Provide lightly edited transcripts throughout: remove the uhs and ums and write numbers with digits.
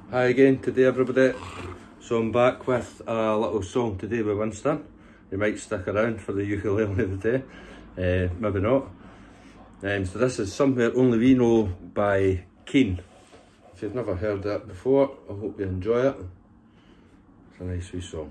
Hi again today everybody. So I'm back with a little song today with Winston. You might stick around for the ukulele of the day, maybe not. So this is Somewhere Only We Know by Keane. If you've never heard that before, I hope you enjoy it. It's a nice wee song.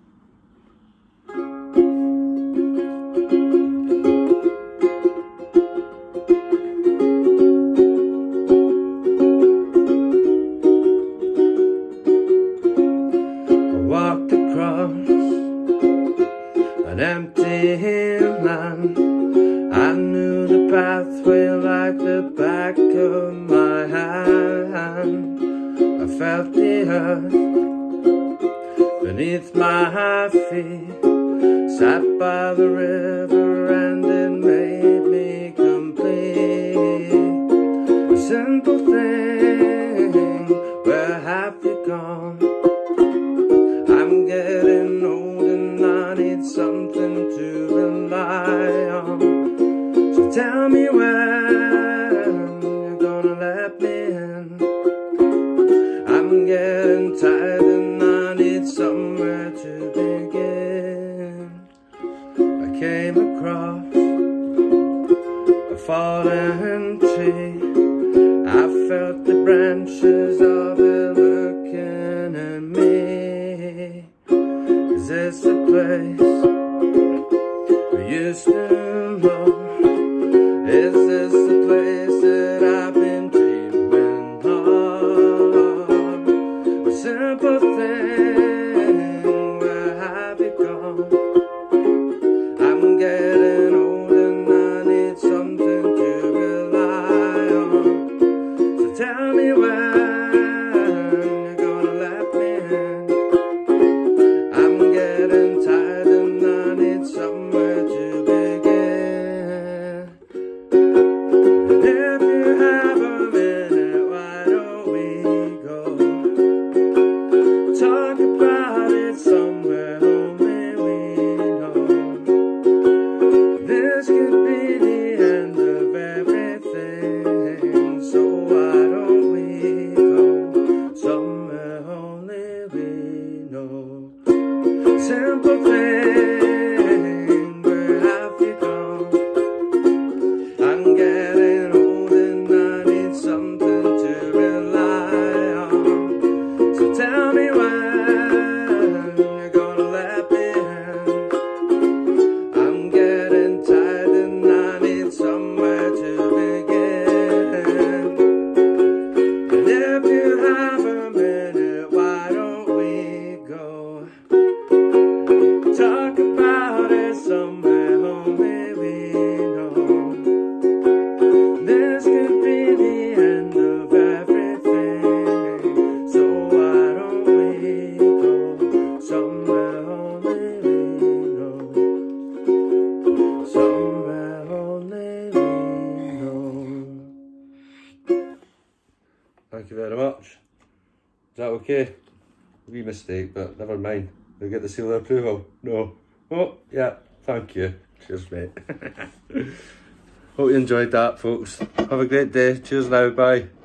Walked across an empty land. I knew the pathway like the back of my hand. I felt the earth beneath my feet. Sat by the river and it made me complete. A simple thing, where have you gone? I'm getting old and I need something to rely on. So tell me when you're gonna let me in. I'm getting tired and I need somewhere to begin. I came across a fallen tree. I felt the branches of it looking at me. Is this the place we used to know? Is this the place that I've been dreaming of? A simple thing, where have you gone? I'm getting old and I need something to rely on. So tell me when you're gonna let me in. I'm getting tired and I need somewhere to begin. And if you have a minute, why don't we go talk about it somewhere only we know? This could be the end of everything, so why don't we go somewhere only we know? Simple thing, where have you gone? I'm getting old and I need something to rely on. So tell me when you're gonna let me in. I'm getting tired and I need somewhere to begin. And if you have a minute, why don't we go talk about it somewhere only we know? This could be the end of everything, so why don't we go somewhere only we know? Somewhere only we know. Thank you very much. Is that okay? Wee mistake, but never mind. Did I get the seal of approval? No. Oh, yeah. Thank you. Cheers, mate. Hope you enjoyed that, folks. Have a great day. Cheers now. Bye.